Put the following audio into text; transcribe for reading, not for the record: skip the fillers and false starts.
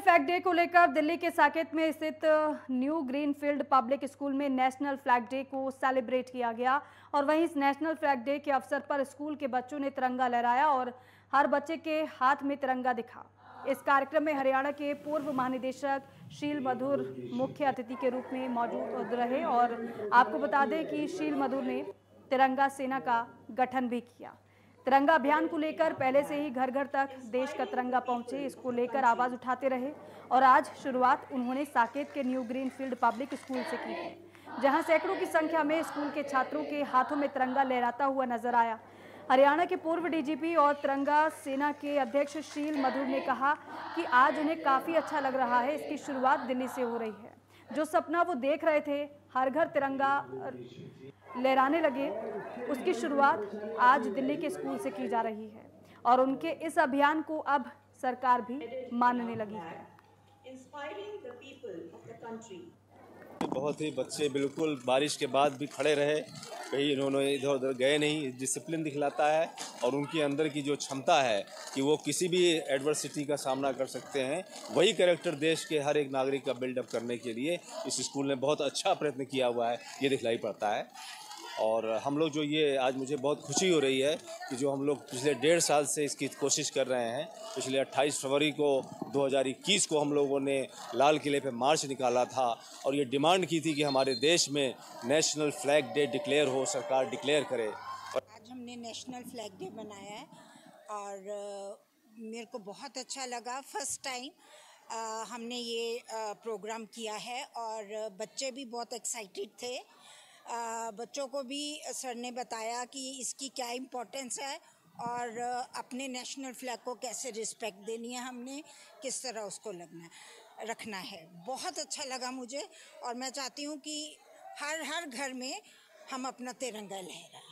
Flag day को लेकर दिल्ली के साकेत में स्थित न्यू ग्रीनफील्ड पब्लिक स्कूल में नेशनल फ्लैग डे को सेलिब्रेट किया गया और वहीं इस नेशनल फ्लैग डे के अवसर पर स्कूल के बच्चों ने तिरंगा लहराया और हर बच्चे के हाथ में तिरंगा दिखा। इस कार्यक्रम में हरियाणा के पूर्व महानिदेशक शील मधुर मुख्य अतिथि के रूप में मौजूद रहे और आपको बता दें कि शील मधुर ने तिरंगा सेना का गठन भी किया। तिरंगा अभियान को लेकर पहले से ही घर घर तक देश का तिरंगा पहुंचे, इसको लेकर आवाज उठाते रहे और आज शुरुआत उन्होंने साकेत के न्यू ग्रीनफील्ड पब्लिक स्कूल से की है, जहां सैकड़ों की संख्या में स्कूल के छात्रों के हाथों में तिरंगा लहराता हुआ नजर आया। हरियाणा के पूर्व डीजीपी और तिरंगा सेना के अध्यक्ष शील मधुर ने कहा कि आज उन्हें काफी अच्छा लग रहा है। इसकी शुरुआत दिल्ली से हो रही है। जो सपना वो देख रहे थे, हर घर तिरंगा लहराने लगे, उसकी शुरुआत आज दिल्ली के स्कूल से की जा रही है और उनके इस अभियान को अब सरकार भी मानने लगी है। बहुत ही बच्चे बिल्कुल बारिश के बाद भी खड़े रहे, कहीं इन्होंने इधर उधर गए नहीं। डिसिप्लिन दिखलाता है और उनके अंदर की जो क्षमता है कि वो किसी भी एडवर्सिटी का सामना कर सकते हैं, वही कैरेक्टर देश के हर एक नागरिक का बिल्डअप करने के लिए इस स्कूल ने बहुत अच्छा प्रयत्न किया हुआ है, ये दिखलाई पड़ता है। और हम लोग जो ये आज मुझे बहुत खुशी हो रही है कि जो हम लोग पिछले 1.5 साल से इसकी कोशिश कर रहे हैं। पिछले 28 फरवरी को 2021 को हम लोगों ने लाल किले पे मार्च निकाला था और ये डिमांड की थी कि हमारे देश में नेशनल फ्लैग डे डिक्लेयर हो, सरकार डिक्लेयर करे। आज हमने नेशनल फ्लैग डे मनाया है और मेरे को बहुत अच्छा लगा। फर्स्ट टाइम हमने ये प्रोग्राम किया है और बच्चे भी बहुत एक्साइटेड थे। बच्चों को भी सर ने बताया कि इसकी क्या इम्पोर्टेंस है और अपने नेशनल फ्लैग को कैसे रिस्पेक्ट देनी है, हमने किस तरह उसको रखना है। बहुत अच्छा लगा मुझे और मैं चाहती हूँ कि हर घर में हम अपना तिरंगा लहराएं।